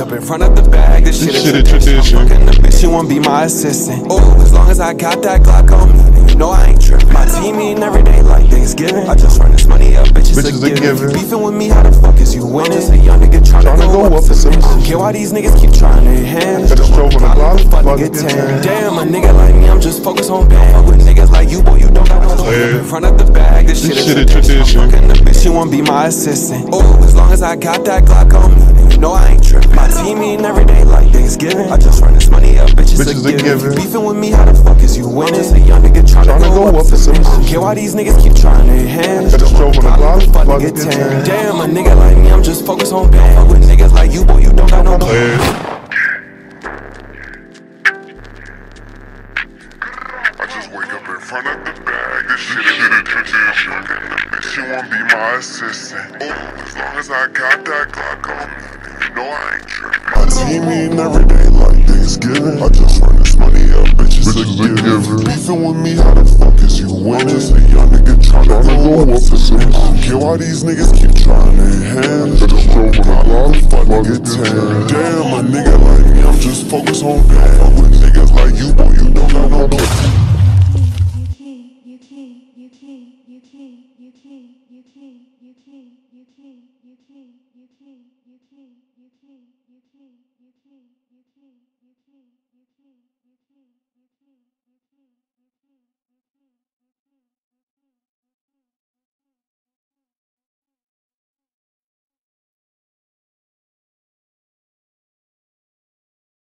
up in front of the bag. This shit is tradition. I'm fucking the bitch, she won't be my assistant. Oh, as long as I got that Glock on me, then you know I ain't trippin'. My team eating every day like Thanksgiving. I just run this money up, bitches a giving. Beefing with me, how the fuck is you winning? Just a young nigga tryna go up to mission. I don't care why these niggas keep trying their hands. Got a stroke on the block, about to get tan. Damn, a nigga like me, I'm just focused on bang. Fuck with niggas like you, boy, you don't got no plan. In front of the bag, this shit is tradition. I'm fucking the bitch, she won't be my assistant. Oh, as long as I got that Glock on me, then you know I ain't trippin'. My team eating every day like Thanksgiving. I just run this money up, bitches a giving. Beefing with me, how the fuck is you winning? Just a young nigga tryna go up to mission. I don't care why these niggas keep trying their hands. Got a stroke on the block, about to get tan. Damn, a nigga like me, I'm just focused on bang. Fuck with niggas like you, boy, you don't got no plan. I just wake up in front of the bag. This shit is tradition. The bitch, she won't be my assistant. Oh, as long as I got that Glock on me, then you know I ain't trippin'. My team eating every day like Thanksgiving. I just run this money up, bitches a giving. Beefing with me, how the fuck is you winning? Just a young nigga tryna go up to mission. I don't care why these niggas keep trying their hands. Got a stroke on the block, about to get tan. Damn, a nigga like me, I'm just focused on bang. Fuck with niggas like you, boy, you don't got no plan. You can't.